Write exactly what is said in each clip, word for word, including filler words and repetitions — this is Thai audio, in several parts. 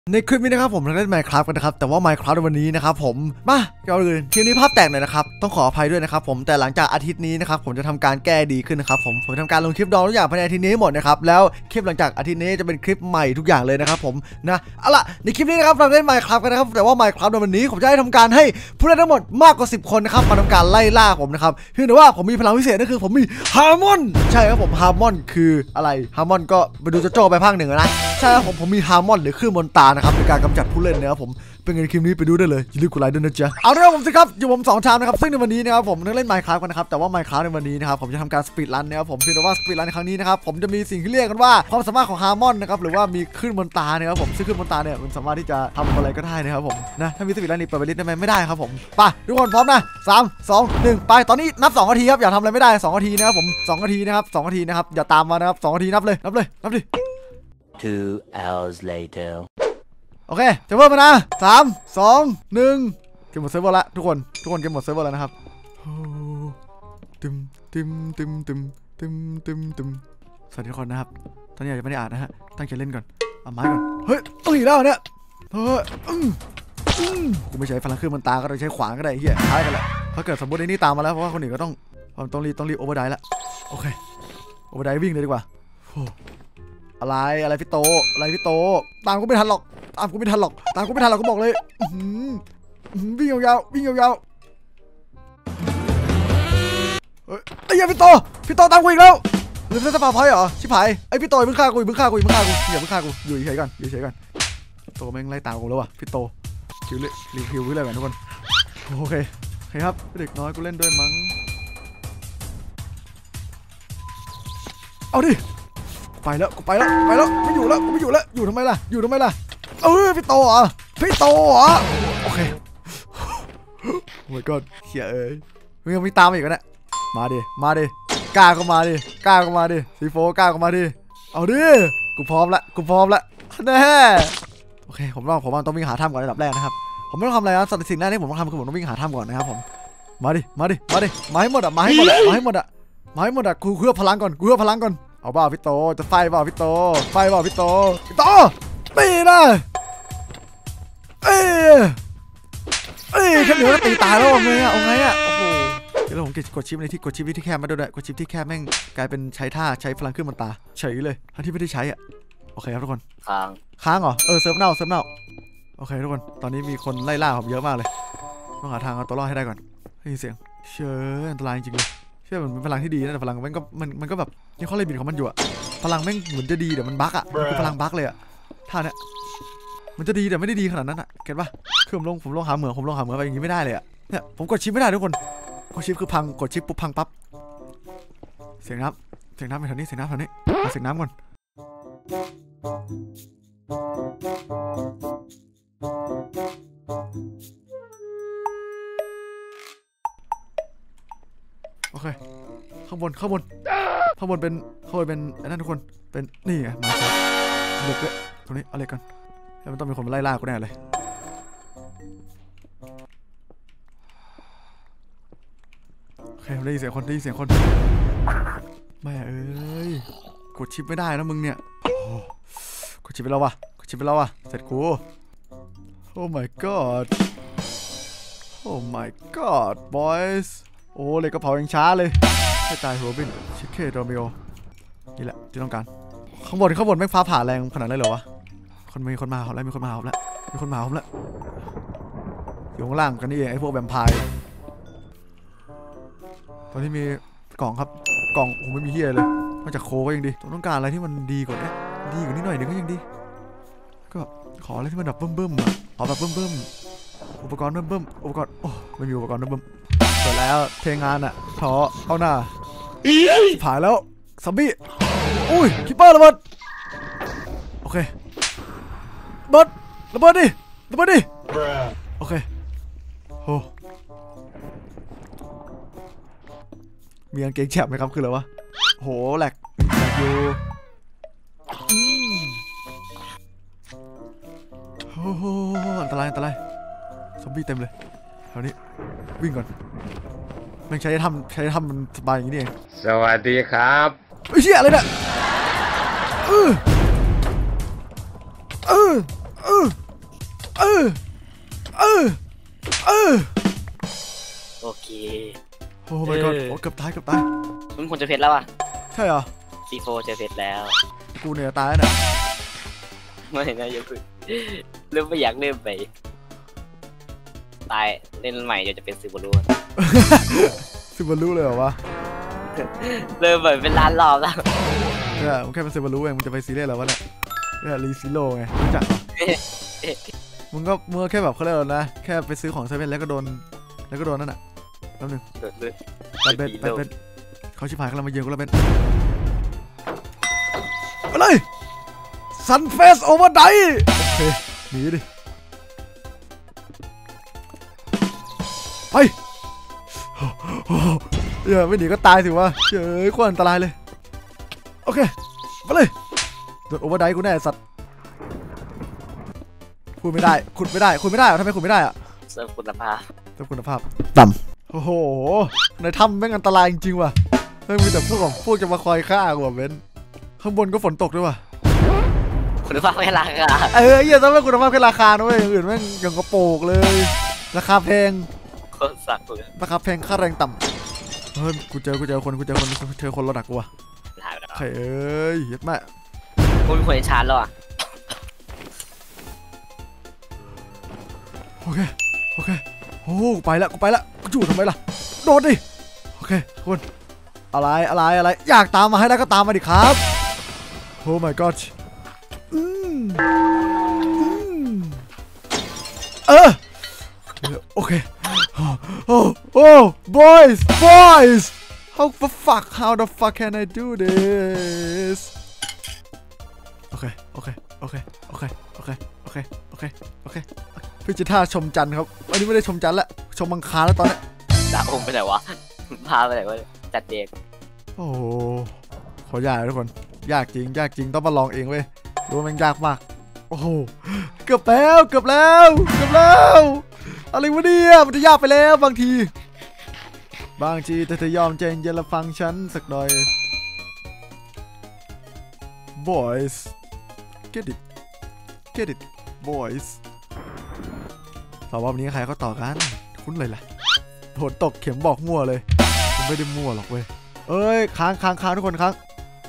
ในคลิปนี้นะครับผมเราเล่น Minecraft กันนะครับแต่ว่า Minecraft ในวันนี้นะครับผมมาก่อนอื่นคลิปนี้ภาพแตกหน่อยนะครับต้องขออภัยด้วยนะครับผมแต่หลังจากอาทิตย์นี้นะครับผมจะทำการแก้ดีขึ้นนะครับผมผมทำการลงคลิปดองทุกอย่างภายในอาทิตย์นี้หมดนะครับแล้วคลิปหลังจากอาทิตย์นี้จะเป็นคลิปใหม่ทุกอย่างเลยนะครับผมนะเอาล่ะในคลิปนี้นะครับเราเล่น Minecraft กันนะครับแต่ว่า Minecraft ในวันนี้ผมจะให้ทำการให้ผู้เล่นทั้งหมดมากกว่าสิบคนนะครับมาทำการไล่ล่าผมนะครับเพียงแต่ว่าผมมีพลังพิเศษนั่นคือผมมีฮาร์มอนใช่ครับผมฮาร์มอนคืออะไรฮาร์มอนก็ไปดูจะโจ้ไปภาคหนึ่งนะใช่ครับผมผมมีฮาร์มอนหรือคลื่นมนตรานะครับในการกำจัดผู้เล่นนะครับผมเป็นไงคลิปนี้ไปดูได้เลยอย่าลืมกดไลค์ด้วยนะจ๊ะเอาเรื่องผมสิครับอยู่ผมสองชามนะครับซึ่งในวันนี้นะครับผมต้องเล่น Minecraft กันนะครับแต่ว่า Minecraft ในวันนี้นะครับผมจะทำการสปีดรันนะครับผมเพียงแต่ว่าสปีดรันในครั้งนี้นะครับผมจะมีสิ่งที่เรียกกันว่าความสามารถของฮาร์มอนนะครับหรือว่ามีคลื่นมนตรานะครับผมซึ่งคลื่นมนตราเนี่ยมันสามารถที่จะทำอะไรก็ได้นะครับผมนะถ้ามีสปีดรันนี่เปิดไปลิสต์ได้ไหมไม่ได้ครับผมไปทุกคนพร้อมนะสามสองหนึ่งไปตอนนี้นับสองนาทีครับอย่าทำอะไรไม่ได้สองนาทีนะครับผมสองนาทีนะครับสองนาทีนะครับอย่าตามมานะครับสองนาทีนับเลยนับเลยนับดิ two hours later โอเคเซิร์ฟเวอร์มานะสามสองหนึ่งเกมหมดเซิร์ฟเวอร์ละทุกคนทุกคนเกมหมดเซิร์ฟเวอร์แล้วนะครับตึมตึมตึมตึมตึมตึมตึมสวัสดีทุกคนนะครับตอนนี้อาจจะไม่ได้อ่านนะฮะตั้งใจเล่นก่อนเอาไม้ก่อนเฮ้ยต้องอีกแล้วเนี่ยเฮ้ยกูไม่ใช้พลังเครื่องมันตาก็ต้องใช้ขวานก็ได้เฮียท้ายกันแหละถ้าเกิดสมมติไอ้นี่ตามมาแล้วเพราะว่าคนอื่นก็ต้องต้องรีบต้องรีบโอเวอร์ไดละโอเคโอเวอร์ไดวิ่งเลยดีกว่าอะไรอะไรพี่โตอะไรพี่โตตามกูไม่ทันหรอกตามกูไม่ทันหรอกตามกูไม่ทันหรอกกูบอกเลยวิ่งยาวๆวิ่งยาวๆเฮ้ยไอ้ยพี่โตพี่โตตามกูอีกแล้วหรือจะสปาพอยต์เหรอชิบหายไอ้พี่โตมึงฆ่ากูมึงฆ่ากูมึงฆ่ากูอย่ามึงฆ่ากูอยู่เฉยก่อนอยู่เฉยก่อนโตแม่งไล่ตามกูแล้วว่ะพี่โตคิวเลยรีวิวไว้เลยกันทุกคนโอเคโอเคครับเด็กน้อยกูเล่นด้วยมั้งเอาดิไปแล้วกูไปแล้วไปแล้วไม่อยู่แล้วกูไม่อยู่แล้วอยู่ทำไมล่ะอยู่ทำไมล่ะเออพี่โตเหรอพี่โตเหรอโอเคโอ้ยก็เขียเอ้ยมึงยังไม่ตามอีกนะมาดิมาดิกล้าก็มาดิกล้าก็มาดิซีโฟกล้าก็มาดิเอาดิกูพร้อมละกูพร้อมละแน่โอเคผมต้องผมต้องวิ่งหาถ้ำก่อนระดับแรกนะครับผมไม่ต้องทำอะไรนะสิ่งแรกที่ผมต้องทำคือผมต้องวิ่งหาถ้ำก่อนนะครับผมมาดิมาดิมาดิมาให้หมดอ่ะมาให้หมดอ่ะมาให้หมดอ่ะมาให้หมดอ่ะกูเพื่อพลังก่อนกูเพื่อพลังก่อนเอาบ้าพี่โตจะไฟบ้าพี่โตไฟบ้าพี่โตพี่โตตีนะเอ้เอ้แค่เหนือก็ตีตายแล้วไงอ่ะเอาไงอ่ะโอ้โหเดี๋ยวผมกดชิปในที่กดชิปที่แคบมาด้วยกดชิปที่แคบแม่งกลายเป็นใช้ท่าใช้พลังขึ้นบนตาเฉยเลยทั้งที่ไม่ได้ใช้อ่ะโอเคครับทุกคนค้างค้างเหรอเออเซิร์ฟเน่าเซิร์ฟเน่าโอเคทุกคนตอนนี้มีคนไล่ล่าผมเยอะมากเลยต้องหาทางเอาตัวรอดให้ได้ก่อนได้ยินเสียงเชื่ออันตรายจริงเลยเชื่อมันเป็นพลังที่ดีนะแต่พลังมันก็มันมันก็แบบนี่เขาเลยบินของมันอยู่อะพลังแม่งเหมือนจะดีแต่มันบั๊กอะคือพลังบั๊กเลยอะท่าเนี้ยมันจะดีแต่ไม่ได้ดีขนาดนั้นอะเก็ตปะคือผมลงผมลงหาเหมืองผมลงหาเหมืองไปอย่างนี้ไม่ได้เลยอะเนี่ยผมกดชิปไม่ได้ทุกคนกดชิปคือพังกดชิปปุ๊บพังปั๊บเสียงน้ำเสียงน้ำไปแถวนี้เสียงน้ำแถวนี้มาเสียงน้ำก่อนโอเคข้างบนข้างบนข้างบนเป็นข้างบนเป็นไอ้นั่นทุกคนเป็นนี่ไงมาครับหลุดเลยตรงนี้เอาเลยกันแล้วมันต้องมีคนมาไล่ล่ากูแน่เลยโอเคได้ยินเสียงคนได้ยินเสียงคนแม่เอ้ยกดชิปไม่ได้นะมึงเนี่ยกดชิปไปแล้ววะกดชิปไปแล้ววะเสร็จกูโอ้ my god โอ้ my god boysโอ้เลยกระเพรายังช้าเลยให้ตายโรบินชิคเก้โรมิโอนี่แหละที่ต้องการข้างบนข้างบนแม่งฟ้าผ่าแรงขนาดนั้นเหรอวะคนมีคนมาเขาแล้วมีคนมาเขาแล้วมีคนมาเขาแล้วอยู่ข้างล่างกันนี่เองไอ้พวกแวมไพร์ตอนนี้มีกล่องครับกล่องผมไม่มีเฮียเลยนอกจากโคก็ยังดีต้องการอะไรที่มันดีกว่านี้ดีกว่านี้หน่อยนึงก็ยังดีก็ขออะไรที่มันแบบเบิ่มๆอ่ะขอแบบเบิ่มๆอุปกรณ์เบิ่มๆอุปกรณ์โอ้ไม่มีอุปกรณ์เบิ่มเสร็จแล้วเทงานอะท้อเข้าหน้าผ่านแล้วซอมบี้อุ้ยคิปเปอร์ระเบิดโอเคเบิดระเบิดดิระเบิดดิโอเคโอ้มีกางเกงแฉบไหมครับคืออะไรวะโหแหลกแหลกอยู่โอ้โหอันตรายอันตรายซอมบี้เต็มเลยแถวนี้วิ่งก่อนมันใช้ทำใช้ทำมันสบายอย่างนี้เองสวัสดีครับไอ้เชี่ยอะไรเนี่ยเออเออเอออโอเคโอ้ my god โอ้เกือบตายเกือบตายมึงควรจะเพชรแล้วอ่ะใช่เหรอซีโฟเจอเพชรแล้วกูเนี่ยตายแล้วเนี่ยไม่นะยังคือเริ่มไม่อยากเริ่มไปตายเล่นใหม่เดี๋ยวจะเป็นซูบารุซูบารุเลยเหรอวะเริ่มเหมือนเป็นล้านรอบแล้วเนี่ยมึงแค่เป็นซูบารุเองมึงจะไปซีเรียสเหรอวะเนี่ยเนี่ยรีซิโร่ไงรู้จักเหรอมึงก็มึงแค่แบบเขาเรียกอะไรนะแค่ไปซื้อของเซเว่นแล้วก็โดนแล้วก็โดนนั่นแหละแป๊บนึงไปเป็นไปเป็นเขาชิบหายกำลังมาเยือนกูแล้วเป็นไปเลยซันเฟสโอเวอร์ไดโอเคหนีดิไปเดี๋ยวไม่หนีก็ตายสิวะเฮ้ยโคตรอันตรายเลยโอเคไปเลยโดนโอเวอร์ไดกูแน่สัตว์ขุดไม่ได้ขุดไม่ได้ขุดไม่ได้ทำไมขุดไม่ได้อะเซิร์ฟคุณภาพเซิร์ฟคุณภาพต่ำโอ้โหในถ้ำแม่งอันตรายจริงๆว่ะไม่มีแต่พวกของพวกจะมาคอยฆ่ากูเว้นข้างบนก็ฝนตกด้วยว่ะคุณภาพแค่ราคาเอออย่าต้องเป็นคุณภาพแค่ราคานะเว้ยอย่างอื่นแม่งอย่างกระโปงเลยราคาแพงโคตรสักเลยราคาแพงค่าแรงต่ำเฮ้ยกูเจอกูเจอคนกูเจอคนเจอคนระดับกูว่ะใครเอ้ยเย็ดแม่กูมีคนชาร์จแล้วอ่ะโอเคโอเคโอ้กูไปแล้วกูไปแล้วกูจู่ทำไมล่ะโดดดิโอเคคุณอะไรอะไรอะไรอยากตามมาให้ได้ก็ตามมาดิครับโอ้ my god อืมอืมเออโอเคโอ้โอ้ boys boys how the fuck how the fuck can I do this โอเคโอเคโอเคโอเคโอเคโอเคโอเคโอเคพี่จิท่าชมจันทร์ครับอันนี้ไม่ได้ชมจันทร์ละชมมังคาแล้วตอนนี้ดาวองไปไหนวะพาไปไหนวะจัดเด็กโอ้ขอยากทุกคนยากจริงยากจริงต้องมาลองเองเว้ยรู้มันยากมากโอ้โหเกือบแล้วเกือบแล้วเกือบแล้วอะไรวะเนี่ยมันจะยากไปแล้วบางทีบางทีแต่เธอยอมใจเย็นละฟังฉันสักหน่อย boys get it get it boys สอบวันนี้ใครเขาต่อกันคุ้นเลยล่ะฝนตกเข็มบอกมั่วเลยผมไม่ได้มั่วหรอกเว้ยเอ้ยค้างค้างค้างทุกคนค้าง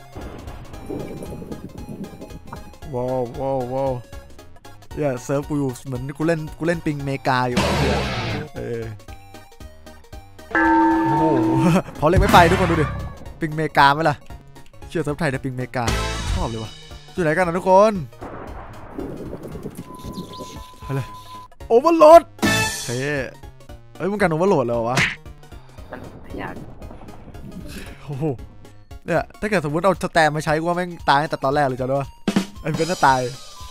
ว้าวว้าวว้าวเนี่ยเซิร์ฟกูอยู่เหมือนกูเล่นกูเล่นปิงเมกาอยู่เนี่ยเออโอ้โหพอเล่นไม่ไปทุกคนดูดิปิงเมกาไหมล่ะเชื่อเซิร์ฟไทยแต่ปิงเมกาชอบเลยวะอยู่ไหนกันนะทุกคนไปเลยโอเวอร์โหลดเฮ้ยเอ้ยมึงกันโอเวอร์โหลดแล้ววะมันยากโอ้โหเนี่ยถ้าเกิดสมมติเอาสแตมมาใช้กูว่าแม่งตายแต่ตอนแรกเลยจ้ะด้วยไอ้เป็นน่าตาย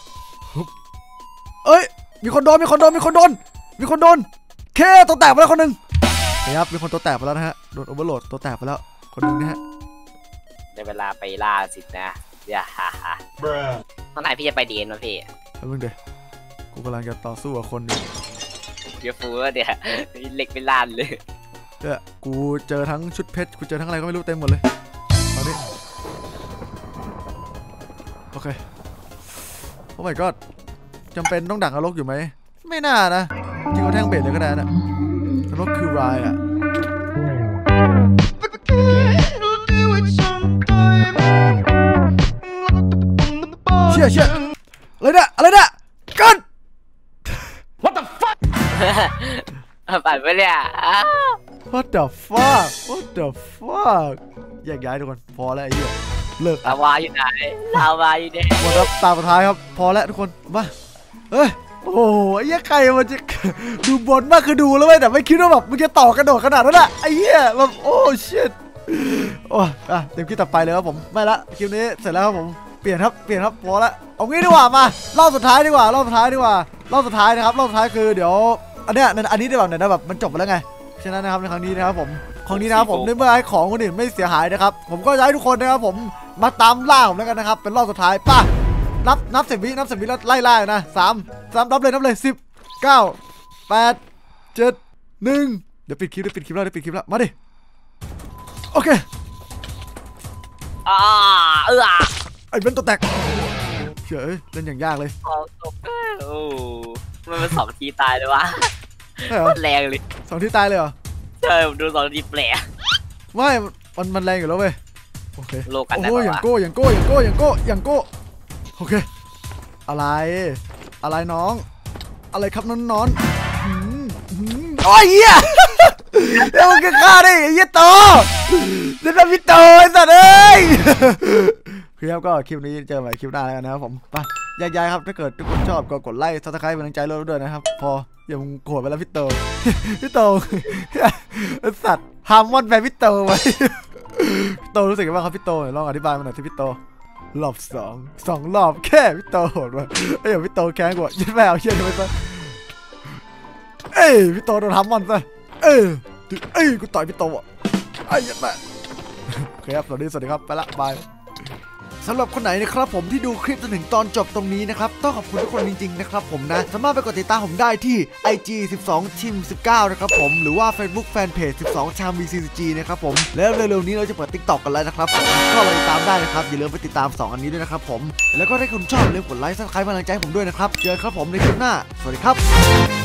เอ้ยมีคนโดนมีคนโดนมีคนโดนมีคนโดนเคตัวแตกไปแล้วคนหนึ่งนะครับมีคนตัวแตกไปแล้วนะฮะโดนโอเวอร์โหลดตัวแตกไปแล้วคนหนึ่งนะฮะในเวลาไปล่าสินะอย่าฮ่าฮ่าตอนไหนพี่จะไปดีนมาพี่แล้วมึงเดี๋ยวกูกำลังจะต่อสู้กับคนอยู่เดี๋ยวฟูเดี๋ยวเล็กไม่ล้านเลยเนี่ยกูเจอทั้งชุดเพชรกูเจอทั้งอะไรก็ไม่รู้เต็มหมดเลยตอนนี้โอเคโอ้ my god จำเป็นต้องดักนรกอยู่ไหมไม่น่านะจริงก็แท่งเบ็ดเลยก็ได้นะนรกคือไรอ่ะเชี่ยเชี่ยอะไรเนี่ยอะไรเนี่ยกัน What the fuck ปั่นไปเนี่ย What the fuck What the fuck แยกย้ายทุกคนพอแล้วไอ้เหี้ยเลิกลาวาอยู่ไหนลาวาอยู่ไหนหมดแล้วตาสุดท้ายครับพอแล้วทุกคนมาเฮ้ยโอ้โหไอ้เหี้ยใครมันจะดูบนมากคือดูแล้วเว้ยแต่ไม่คิดว่าแบบมันจะต่อกระโดดขนาดนั้นอะไอ้เหี้ยแบบโอ้ชิตโอ้อะเต็มคลิปต่อไปเลยครับผมไม่ละคลิปนี้เสร็จแล้วครับผมเปลี่ยนครับเปลี่ยนครับพอละเอางี้ดีกว่ามารอบสุดท้ายดีกว่ารอบสุดท้ายดีกว่ารอบสุดท้ายนะครับรอบสุดท้ายคือเดี๋ยวอันเนี้ยอันนี้ได้แบบไหนนะแบบมันจบไปแล้วไงฉะนั้นนะครับในครั้งนี้นะครับผมครั้งนี้นะครับผมในเมื่อให้ของคนอื่นไม่เสียหายนะครับผมก็จะให้ทุกคนนะครับผมมาตามล่าผมแล้วกันนะครับเป็นรอบสุดท้ายป่ะนับนับสิบวินับสิบวิแล้วไล่ล่านะสามสามนับเลยนับเลยสิบเก้าแปดเจ็ดหนึ่งเดี๋ยวปิดคลิปเดี๋ยวปิดคลิปแล้วเดี๋ยวปิดคลิปแล้วมาดิโอเคอ่าเออไอ้เบนตัวแตกเฉยเล่นอย่างยากเลยโอ้มันเป็นสองทีตายเลยวะใช่เหรอแรงเลยสองที่ตายเลยเหรอใช่ผมดูสองทีแปลไม่มันมันแรงอยู่แล้วเว้ยโอเคโลกันได้โอ้ปะยอย่างวะโก้อย่างโก้อย่างโก้อย่างโก้อย่างโก้โอเคอะไรอะไรน้องอะไรครับน้องน้องหืมหืมโอ้ยเหี้ยแล้วมึงก็ฆ่าได้ไอ้เหี้ยโตเล่นแบบพี่โตไอ้สัตว์เอ้ยครับก็คลิปนี้เจอกันใหม่คลิปหน้าแล้วกันนะครับผมไปแยกย้ายครับถ้าเกิดทุกคนชอบก็กดไลค์ซับสไครป์เป็นกำลังใจเราด้วยนะครับพออย่ามึงโกรธไปแล้วพี่โตพี่โตไอ้สัตว์ฮาร์มอนแบพี่โตไว้พี่โตรู้สึกยังไงบ้างครับพี่โตลองอธิบายมาหน่อยที่พี่โตรอบสองสองรอบแค่พี่โตโหดว่ะไอ้อย่างพี่โตแข้งกว่ายัดแมวเชี่ยทำไมซะเอ้ยพี่โตโดนฮาร์มอนซะเอ้ยเอ้ยกูต่อยพี่โตอ่ะไอ้ยัดแม่โอเคครับสวัสดีสวัสดีครับไปละบายสำหรับคนไหนนะครับผมที่ดูคลิปจนถึงตอนจบตรงนี้นะครับต้องขอบคุณทุกคนจริงๆนะครับผมนะสามารถไปกดติดตามผมได้ที่ ไอ จี สิบสอง ทีม สิบเก้า นะครับผมหรือว่า Facebook Fanpage สิบสอง ชาม วี ซี ซี จี นะครับผมแล้วเร็วๆนี้เราจะเปิด TikTok กันแล้วนะครับผมก็ไปติดตามได้นะครับอย่าลืมไปติดตามสองอันนี้ด้วยนะครับผมแล้วก็ถ้าคุณชอบอย่าลืมกดไลค์ซับสไครป์กำลังใจให้ผมด้วยนะครับเจอกันครับผมในคลิปหน้าสวัสดีครับ